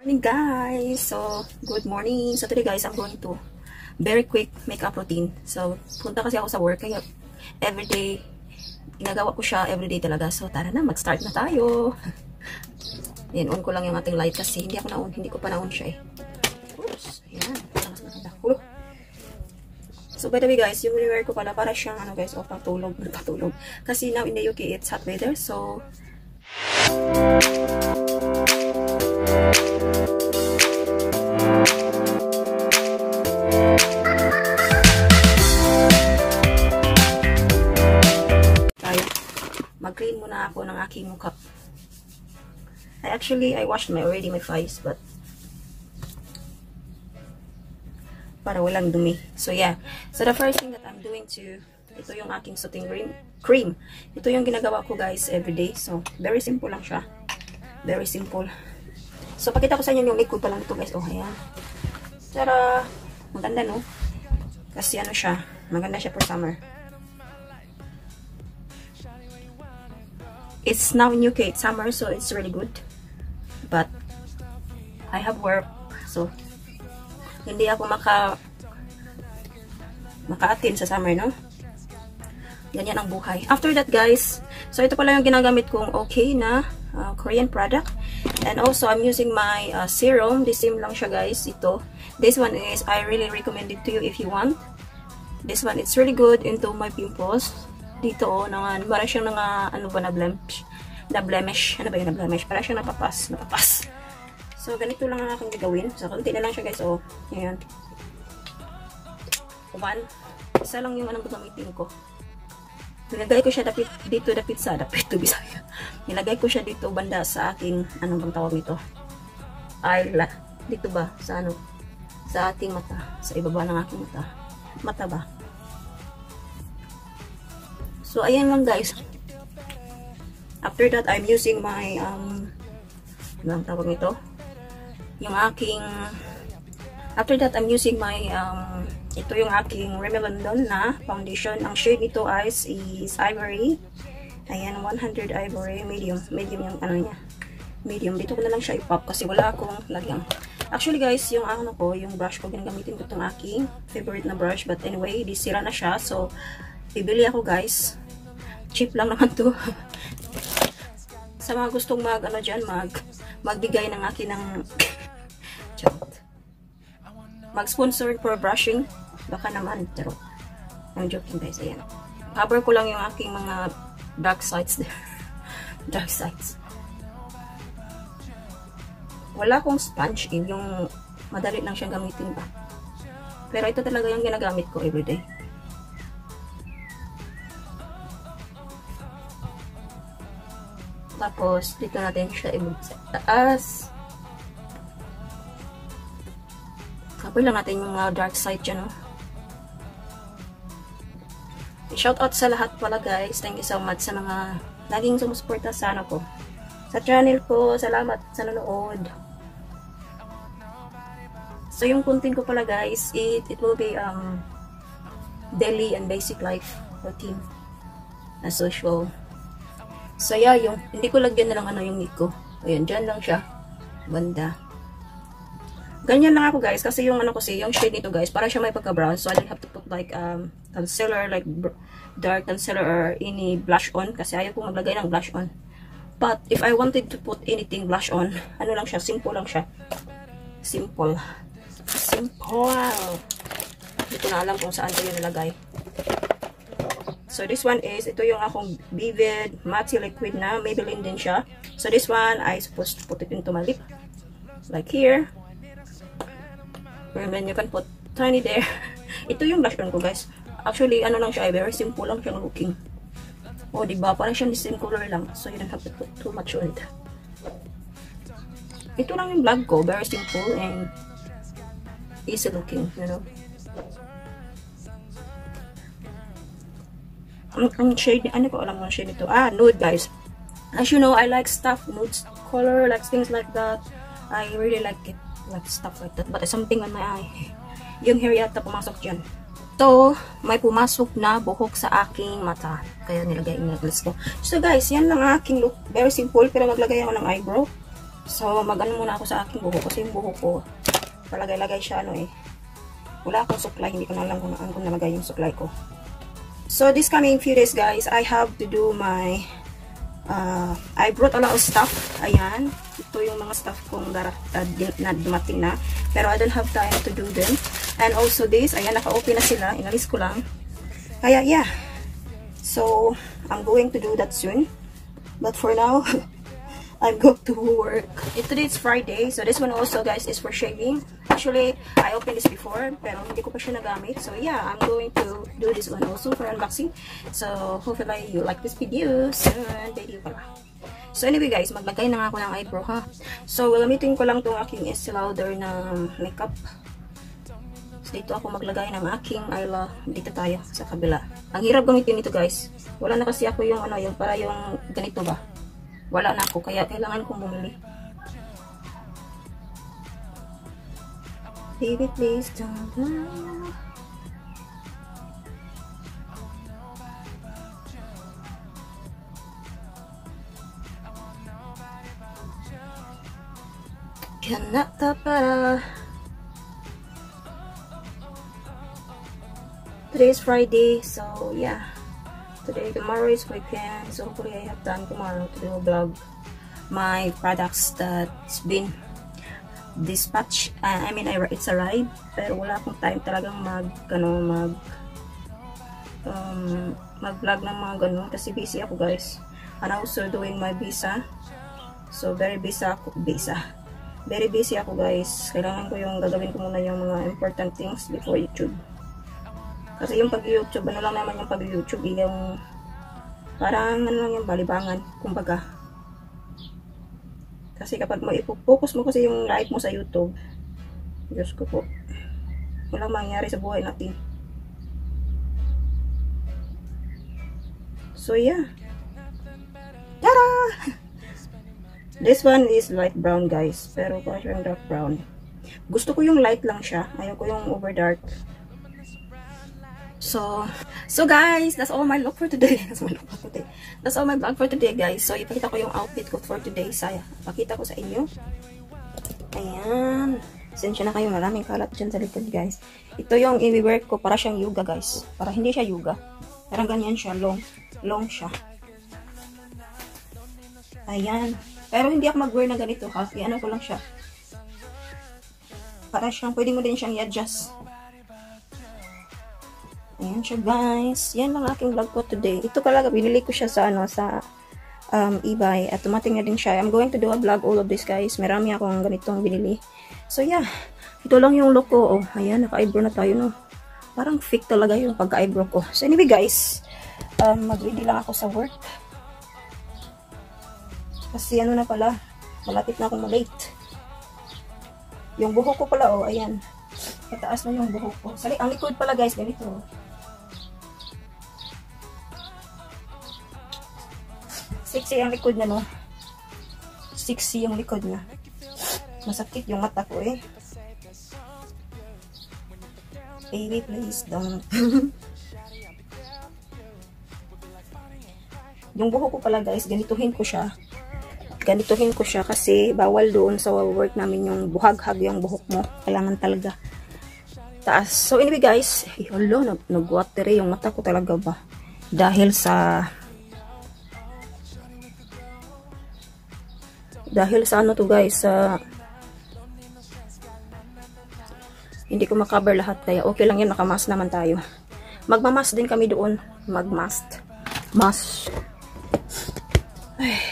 Morning guys! So, good morning. So today guys, I'm going to very quick makeup routine. So, punta kasi ako sa work kaya everyday, ginagawa ko siya everyday talaga. So, tara na, mag-start na tayo. Ayan, on ko lang yung ating light kasi hindi ko pa na-on siya eh. Oops! Ayan, mas maganda. So, by the way guys, yung wear ko pala para siyang guys, patulog. Kasi now in the UK, it's hot weather. So, mag-clean muna ako ng aking mukha. I washed already my face, but para walang dumi. So yeah. So the first thing that I'm doing ito yung aking soothing cream. Ito yung ginagawa ko guys everyday. So very simple lang siya. Very simple. So pakita ko sa inyo yung liquid pa lang ito guys. Oh, ayan. Tara! Maganda no? Kasi siya. Maganda siya for summer. It's now in UK, it's summer, so it's really good. But I have work, so hindi ako maka-attend sa summer, no? Ganyan ang buhay. After that, guys, so ito pala yung ginagamit kong okay na Korean product. And also, I'm using my serum. This same lang siya, guys. Ito. This one is, I really recommend it to you if you want. This one, it's really good into my pimples. Dito, para siyang na blemish. Ano ba yun, na blemish? Para siyang napapas. So, ganito lang ang aking gagawin. So, kunti na lang siya, guys. Oh, ayan. Kuman. Isa lang yung gagamitin ko. Nilagay ko siya dito, Bisaya. Nilagay ko siya dito, banda sa aking, bang tawag nito? Dito ba? Sa ating mata. Sa ibaba ng aking mata. Mata ba? So, ayan lang guys. After that, I'm using my, anong tawag nito? After that, I'm using my, ito yung aking Rimmel London na foundation. Ang shade nito is Ivory. Ayan, 100 Ivory. Medium yung niya. Medium. Dito ko na lang siya i-pop kasi wala akong lagyan. Actually guys, yung brush ko, ginagamitin ko itong aking favorite na brush. But anyway, sira na siya. So, bibili ako guys. Cheap lang naman to. Sa mga gustong magbigay ng akin ng mag-sponsor for brushing, baka naman, pero I'm joking guys. Ayan. Cover ko lang yung aking mga dark sides there. Dark sides. Wala akong sponge yung madali lang siyang gamitin ba. Pero ito talaga yung ginagamit ko everyday. Tapos, dito natin siya i-move sa taas. Cover lang natin yung dark side dyan, no? Shoutout sa lahat pala, guys. Thank you so much sa mga laging sumusuporta sa ko. Sa channel ko, salamat sa nanonood. So, yung content ko pala, guys, it will be daily and basic life routine as usual. So, yeah, hindi ko lagyan na lang yung nick ko. Ayan, dyan lang siya. Banda. Ganyan lang ako, guys. Kasi yung yung shade nito, guys, para siya may pagka-brown. So, I don't have to put like, concealer, like, dark concealer or any blush on. Kasi ayaw ko maglagay ng blush on. But, if I wanted to put anything blush on, lang siya, simple lang siya. Simple. Hindi ko na alam kung saan ko yung nilagay. So, this one is, ito yung akong Vivid Matte Liquid na Maybelline din siya. So, this one, I supposed to put it into my lip. Like here. And then, you can put tiny there. Ito yung blush on ko, guys. Actually, lang siya, very simple lang siyang looking. O, diba? Parang siyang the same color lang. So, you don't have to put too much on it. Ito lang yung vlog ko. Very simple and easy looking, you know. Ang shade, ko alam ang shade nito. Nude, guys. As you know, I like stuff, nude color, like things like that. I really like it, like stuff like that. But something on my eye. Yung hair yata pumasok dyan. So, may pumasok na buhok sa aking mata. Kaya nilagay yung necklace ko. So, guys, yan lang aking look. Very simple, pero maglagay ako ng eyebrow. So, mag-ano muna ako sa aking buhok kasi yung buhok ko, palagay-lagay siya, ano eh. Wala akong supply, hindi ko na alam kung nalagay yung supply ko. So, this coming few days, guys, I have to do my, I brought a lot of stuff. Ayan. Ito yung mga stuff kong na dumating na. Pero I don't have time to do them. And also this, ayan, naka-open na sila. Inalis ko lang. Kaya, yeah. So, I'm going to do that soon. But for now, I'm going to work. Today is Friday. So, this one also, guys, is for shaving. Actually, I opened this before, pero hindi ko pa siya nagamit. So, yeah, I'm going to do this one also for unboxing. So, hopefully, you like this video. Soon, video pala. So, anyway, guys, maglagay na nga ako ng eyebrow, ha? So, gagamitin ko lang itong aking Estee Lauder na makeup. So, dito ako maglagay ng aking eyeliner. Dito tayo, sa kabila. Ang hirap gamitin ito, guys. Wala na kasi ako yung, ano, yung para yung ganito ba? Wala na ako, kaya kailangan kong bumili. Baby, please don't lie. Kanata para. Today is Friday, so yeah. Tomorrow is weekend, so hopefully I have time tomorrow to do a vlog. My products that's been dispatched. I mean, it's arrived, pero wala akong time talagang mag-vlog ng mga ganun kasi busy ako, guys. And also doing my visa. So very busy ako, Very busy ako, guys. Kailangan ko yung gagawin ko muna yung mga important things before YouTube. Kasi yung pag-YouTube, ano lang naman yung pag-YouTube, yung parang ano lang yung balibangan, kumbaga. Kasi kapag mo ipo-focus mo kasi yung like mo sa YouTube, Diyos ko po, walang mangyari sa buhay natin. So yeah. Tara! This one is light brown, guys. Pero parang siyang dark brown. Gusto ko yung light lang siya. Ayaw ko yung over dark. So guys, that's all my vlog for today. That's all my vlog for today, guys. So, ipakita ko yung outfit ko for today. Saya, pakita ko sa inyo. Ayan. Sensya na kayo, maraming kalat dyan sa likod, guys. Ito yung i-wear ko para siyang yoga, guys. Para hindi siya yoga. Parang ganyan siya, long siya. Ayan. Pero hindi ako mag-wear na ganito, ha? Ano ko lang siya. Para siyang, pwede mo din siyang i-adjust. Ayan siya, guys. Yan lang aking vlog ko today. Ito talaga, binili ko siya sa, eBay. At tumating na din siya. I'm going to do a vlog all of this, guys. Marami akong ganitong binili. So, yeah. Ito lang yung look ko. Oh, ayan, naka-eyebrow na tayo, no? Parang fake talaga yung pagka-eyebrow ko. So, anyway, guys. Mag-ready lang ako sa work. Kasi ano na pala, malapit na akong malate. Yung buhok ko pala, oh, ayan. Pataas na yung buhok ko. Ang likod pala, guys, ganito. Sexy ang likod na, no? Sexy yung likod na. Masakit yung mata ko, eh. Baby, please don't. Yung buhok ko pala, guys, ganituhin ko siya. Ganituhin ko siya kasi bawal doon sa work namin yung buhag-hag yung buhok mo. Kailangan talaga taas. So anyway, guys, hello, nag-watery yung mata ko talaga ba. Dahil sa ano to, guys, hindi ko makabar lahat kaya okay lang yan, nakamas naman tayo. Magmamas din kami doon. Magmast. Mas. Ay.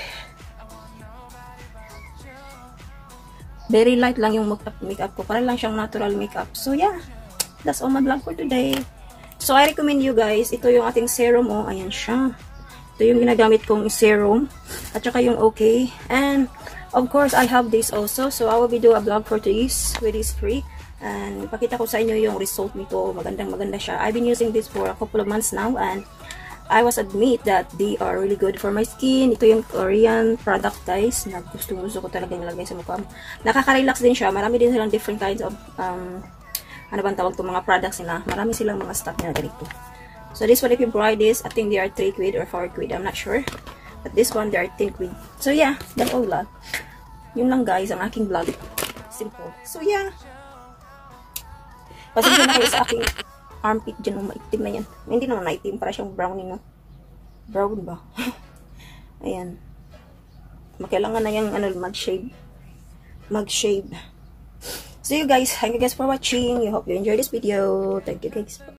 Very light lang yung makeup ko. Para lang siyang natural makeup. So, yeah. That's all my vlog for today. So, I recommend you guys. Ito yung ating serum. Oh, ayan siya. Ito yung ginagamit kong serum. At saka yung okay. And, of course, I have this also. So, I will be do a vlog for this with this free. And, pakita ko sa inyo yung result nito. Magandang-maganda siya. I've been using this for a couple of months now. And, I was admit that they are really good for my skin. Ito yung Korean product, guys, na gusto ko talaga nilagay sa mukha. Nakaka-relax din siya. Marami din silang different kinds of ano bang tawag itong mga products nila. Marami silang mga stock nila ganito. So this one, if you buy this, I think they are 3 quid or 4 quid. I'm not sure. But this one, they are 10 quid. So yeah, that's all vlog. Yun lang guys, ang aking vlog. Simple. So yeah. Pasensya na kayo sa aking armpit dyan, maitim na yan. Hindi naman maitim, para siyang brownie, no? Brown ba? Ayan. Kailangan na yung mag-shave. Mag-shave. So you guys, thank you guys for watching. I hope you enjoyed this video. Thank you guys.